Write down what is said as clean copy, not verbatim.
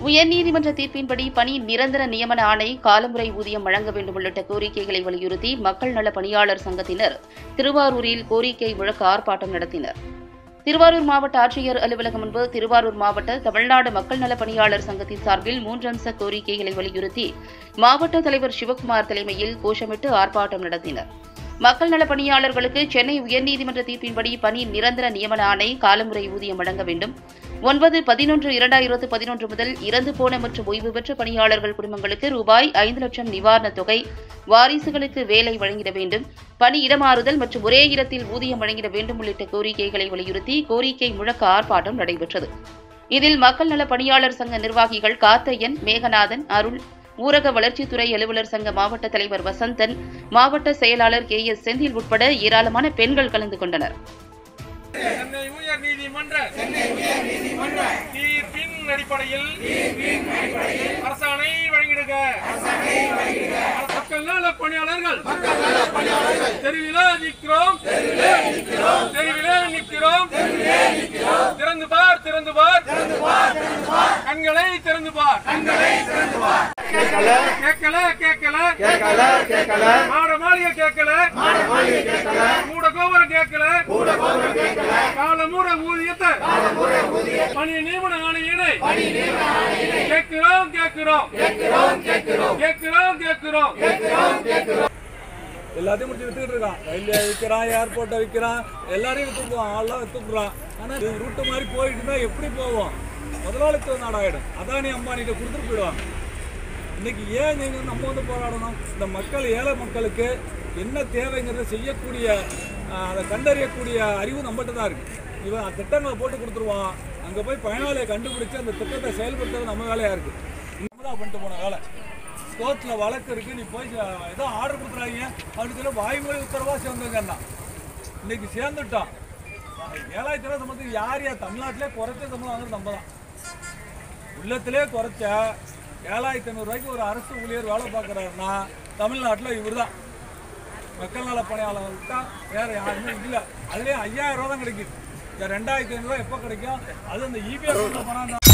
உயர்நீதிமன்ற தீர்ப்பின்படி பணி நிரந்தர நியமன ஆணை, காலமுறை ஊதியம் வழங்க வேண்டும் உள்ளிட்ட கோரிக்கைகளை வலியுறுத்தி மக்கள் நல பணியாளர் சங்கத்தினர் திருவாரூரில் கோரிக்கை முழக்க ஆர்ப்பாட்டம் நடத்தினர். திருவாரூர் மாவட்ட ஆட்சியர் அலுவலகம் முன்பு திருவாரூர் மாவட்ட தமிழ்நாடு மக்கள் நல பணியாளர் சங்கத்தின் சார்பில் 3 அம்ச கோரிக்கைகளை வலியுறுத்தி மாவட்ட தலைவர் சிவக்குமார் தலைமையில் கோஷமிட்டு ஆர்ப்பாட்டம் நடத்தினர். மக்கள் நல பணியாளர்களுக்கு சென்னை உயர்நீதிமன்ற தீர்ப்பின்படி பணி நிரந்தர நியமன ஆணை, காலமுறை ஊதியம் வழங்க வேண்டும். 9/11/2011 முதல் இறந்து போன மற்றும் ஓய்வு பெற்ற பணியாளர்கள் குடும்பங்களுக்கு ரூபாய் 5 லட்சம் நிவாரணத் தொகை, வாரிசுகளுக்கு வேலை வழங்கிட வேண்டும், பணி இடமாறுதல் மற்றும் ஒரே இடத்தில் ஊதியம் வழங்கிட வேண்டும் உள்ளிட்ட கோரிக்கைகளை வலியுறுத்தி கோரிக்கை முழக்க ஆர்ப்பாட்டம் நடைபெற்றது. இதில் மக்கள் நல பணியாளர் சங்க நிர்வாகிகள் காத்தையன், மேகநாதன், அருள், ஊரக வளர்ச்சித்துறை அலுவலர் சங்க மாவட்ட தலைவர் வசந்தன், மாவட்ட செயலாளர் KS செந்தில் உட்பட ஏராளமான பெண்கள் கலந்து கொண்டனர். சென்னை உயர்நீதிமன்ற தீர்ப்பின் அடிப்படையில் அரசாணை வழங்கிடுக. மக்கள் நல பணியாளர்கள் தெருவிலே நிற்கிறோம், திறந்து பார், கண்களை திறந்து பார். கேட்கல மாட மாளிகை கேட்கல, மூட கோபுரம் கேட்கல, காலமூட ஊதியத்தை, பணி நியமன ஆணையினை கேட்கிறோம். எல்லாத்தையும் முடிச்சு வித்துக்கிட்டு இருக்கான். ரயில்வே விற்கிறான், ஏர்போர்ட்டை விற்கிறான், எல்லாரையும் வித்துக்குவான், ஆள்லாம் வித்துக்குறான். ஆனால் இது ரூட்டு மாதிரி போயிட்டு இருந்தா எப்படி போவோம்? முதலாளித்துவ நாடாயிடும். அதானி அம்பானிட்ட கொடுத்துட்டு போயிடுவாங்க. இன்னைக்கு ஏன் நீங்கள் நம்ம வந்து போராடணும்? இந்த மக்கள், ஏழை மக்களுக்கு என்ன தேவைங்கிறத செய்யக்கூடிய, அதை கண்டறியக்கூடிய அறிவு நம்மகிட்ட தான் இருக்குது. இவன் திட்டங்களை போட்டு கொடுத்துருவான். அங்கே போய் பயனாளியை கண்டுபிடிச்சி அந்த திட்டத்தை செயல்படுத்துறது நம்ம வேலையாக இருக்குது. இன்னும் தான் பண்ணிட்டு போன வேலை. கோர்ட்டில் வழக்கு இருக்குது, நீ போய் ஏதோ ஆர்டர் கொடுத்துறாங்க அப்படின்னு சொல்லி வாய்மொழி உத்தரவாக சேர்ந்துங்கன்னா இன்னைக்கு சேர்ந்துட்டான். 7000 ரூபா சம்பளத்துக்கு யார் தமிழ்நாட்டிலே குறைச்ச சம்பளம் வாங்குறது நம்ம தான். உள்ளத்திலே குறைச்ச 7500 ரூபாய்க்கு ஒரு அரசு ஊழியர் வேலை பார்க்குறாருன்னா தமிழ்நாட்டில் இவர் தான். மக்கள் நல பணியாளர்கள் தான், வேறு யாருமே இல்லை. அதுலேயே 5000 ரூபா தான் கிடைக்குது. இந்த 2500 ரூபா எப்போ கிடைக்கும்? அது அந்த EPF பணம் தான்.